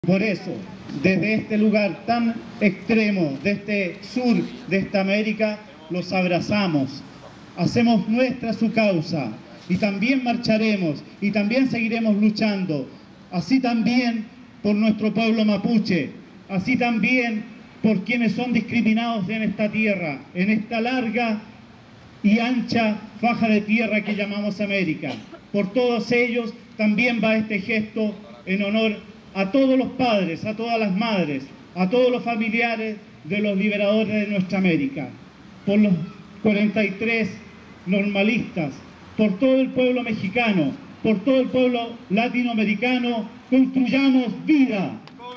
Por eso, desde este lugar tan extremo, de este sur de esta América, los abrazamos, hacemos nuestra su causa y también marcharemos y también seguiremos luchando, así también por nuestro pueblo mapuche, así también por quienes son discriminados en esta tierra, en esta larga y ancha faja de tierra que llamamos América. Por todos ellos también va este gesto en honor a todos los padres, a todas las madres, a todos los familiares de los liberadores de nuestra América, por los 43 normalistas, por todo el pueblo mexicano, por todo el pueblo latinoamericano, construyamos vida.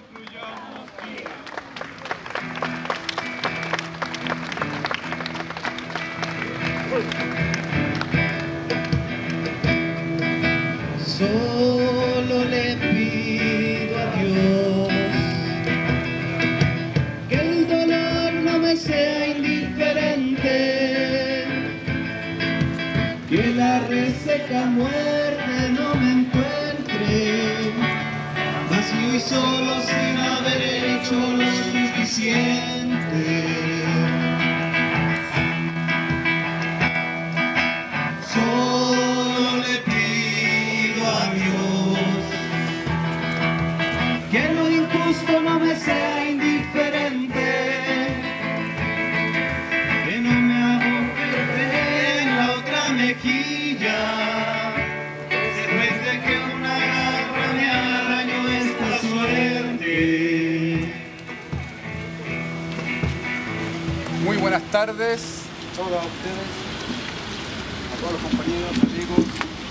Solo le pido a Dios que el dolor no me sea indiferente, que la reseca muerte no me encuentre vacío y solo sin haber hecho lo suficiente. Que lo injusto no me sea indiferente, que no me abofete en la otra mejilla, después de que una garra me arañó esta suerte. Muy buenas tardes a todos ustedes, a todos los compañeros, amigos.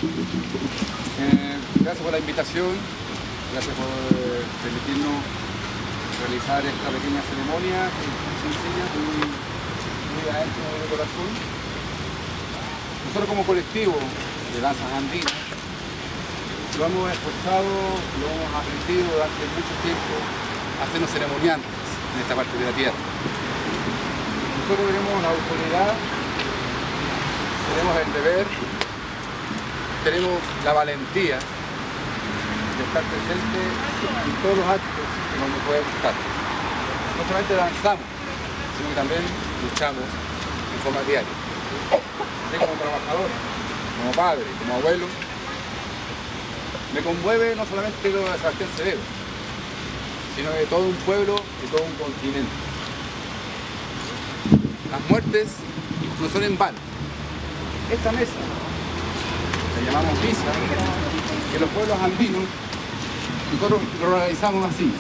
Gracias por la invitación. Gracias por permitirnos realizar esta pequeña ceremonia muy sencilla, muy adentro de corazón. Nosotros como colectivo de danzas andinas lo hemos esforzado, lo hemos aprendido durante mucho tiempo a hacernos ceremoniantes en esta parte de la tierra. Nosotros tenemos la autoridad, tenemos el deber, tenemos la valentía de estar presente en todos los actos en donde podemos estar. No solamente danzamos, sino que también luchamos en forma diaria. Así como trabajador, como padre, como abuelo, me conmueve no solamente lo de Sebastián Cededo, sino de todo un pueblo y todo un continente. Las muertes no son en vano. Esta mesa, la llamamos misa, que los pueblos andinos nosotros lo realizamos así.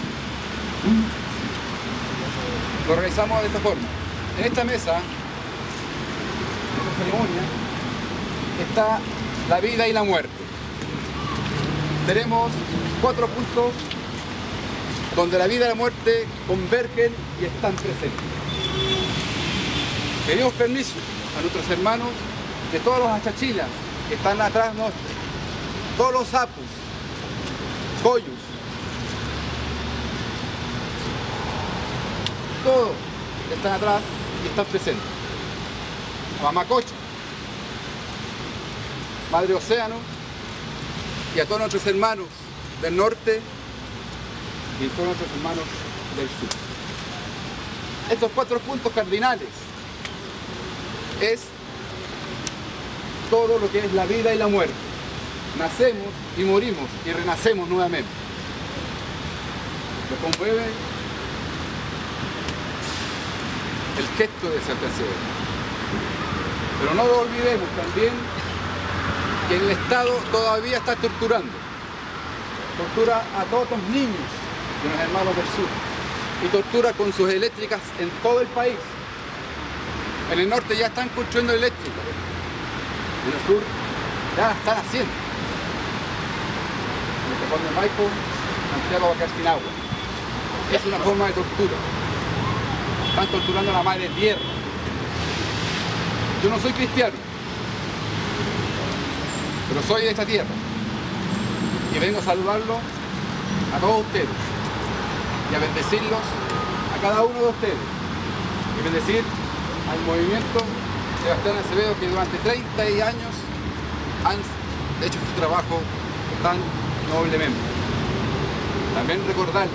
Lo realizamos de esta forma. En esta mesa, en esta ceremonia, está la vida y la muerte. Tenemos 4 puntos donde la vida y la muerte convergen y están presentes. Pedimos permiso a nuestros hermanos de todos los achachilas que están atrás nuestros, todos los sapos, coyos, todos están atrás y están presentes. Mamacocha, Madre Océano y a todos nuestros hermanos del norte y a todos nuestros hermanos del sur. Estos 4 puntos cardinales es todo lo que es la vida y la muerte. Nacemos y morimos y renacemos nuevamente. Lo conmueve el gesto de Sebastián Cededo. Pero no lo olvidemos también que el Estado todavía está torturando. Tortura a todos los niños de los hermanos del sur y tortura con sus eléctricas en todo el país. En el norte ya están construyendo eléctricas, en el sur ya la están haciendo. En el Cajón de Maipo, Santiago va a quedar sin agua. Es una forma de tortura. Están torturando a la madre tierra. Yo no soy cristiano, pero soy de esta tierra y vengo a saludarlo a todos ustedes y a bendecirlos a cada uno de ustedes y bendecir al movimiento Sebastián Acevedo, que durante 30 años han hecho su trabajo tan noblemente. También recordarles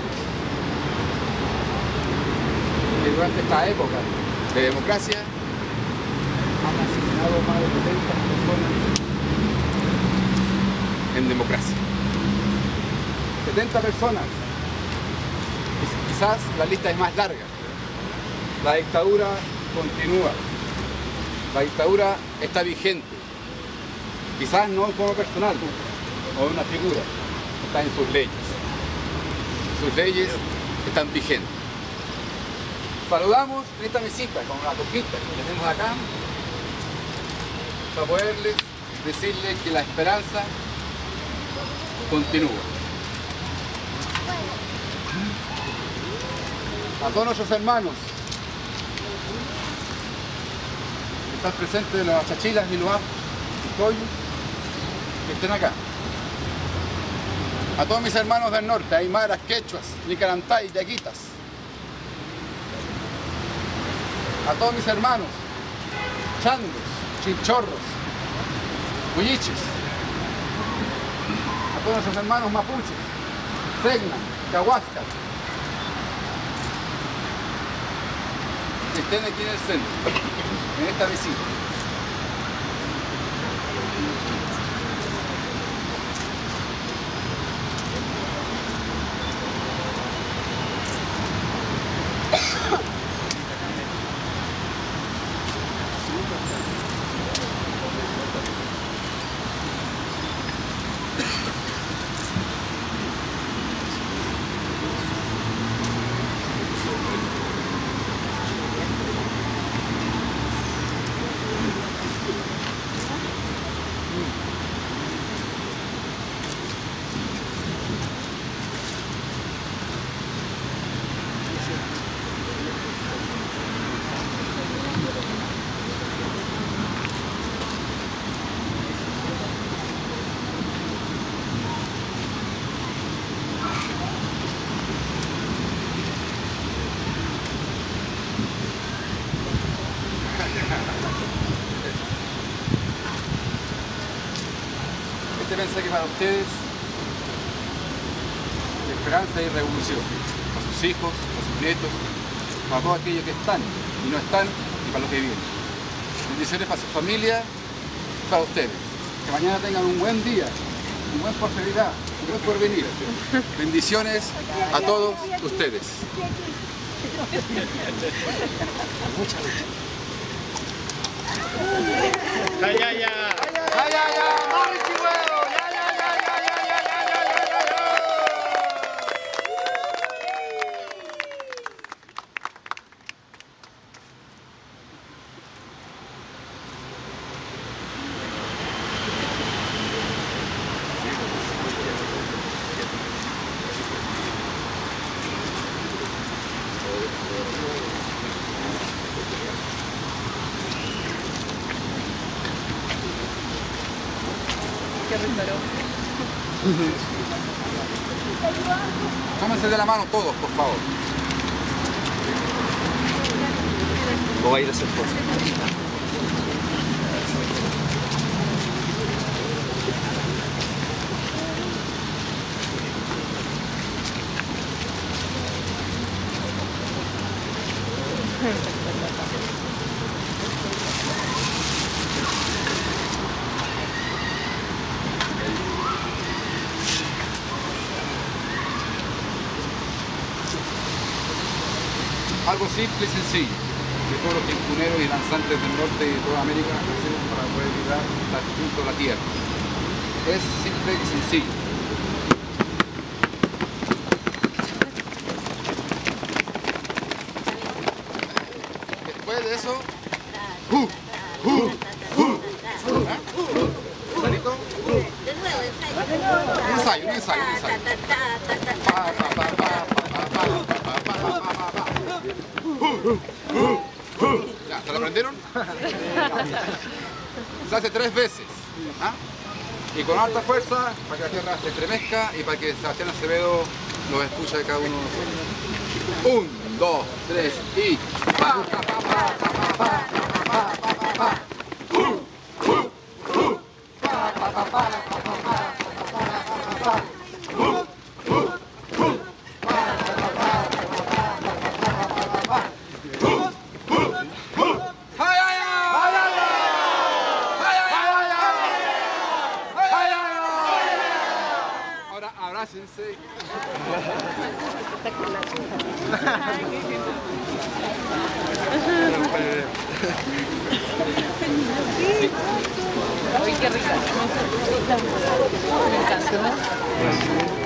que durante esta época de democracia han asesinado más de 70 personas en democracia. 70 personas. Quizás la lista es más larga. La dictadura continúa. La dictadura está vigente. Quizás no en forma personal o en una figura. Está en sus leyes. Sus leyes están vigentes. Saludamos en esta mesita con la copita que tenemos acá para poderles decirles que la esperanza continúa. A todos nuestros hermanos que están presentes en las chachilas y los coyos que estén acá. A todos mis hermanos del norte, aymaras, quechuas, nicarantay, yaquitas. A todos mis hermanos, chandos, chinchorros, huilliches. A todos nuestros hermanos mapuches, segna, cahuascas. Que estén aquí en el centro, en esta visita. Este mensaje para ustedes de esperanza y revolución, para sus hijos, para sus nietos, para todos aquellos que están y no están y para los que vienen. Bendiciones para su familia, para ustedes. Que mañana tengan un buen día, un buen prosperidad, un buen porvenir. Bendiciones a todos ustedes. Ya, ya, ya. ¡Ya, ya, ya! ¡Vamos, chihuahua! ¡Ya, ya, ya, ya, ya, ya, ya, ya, ya, ya! Tómense de la mano todos, por favor. ¿O va a ir a hacer fotos? Algo simple y sencillo, que todos los impuneros y lanzantes del norte y de toda América hacemos para poder ayudar a estar junto a la tierra. Es simple y sencillo. Después de eso, ¿Clarito? Un ensayo. Ya, ¿se lo aprendieron? Se hace 3 veces. ¿Ah? Y con alta fuerza para que la tierra se estremezca y para que Sebastián Acevedo los escuche de cada uno de nosotros. 1, 2, 3 y... 6. Uy, qué rica. Me encanta.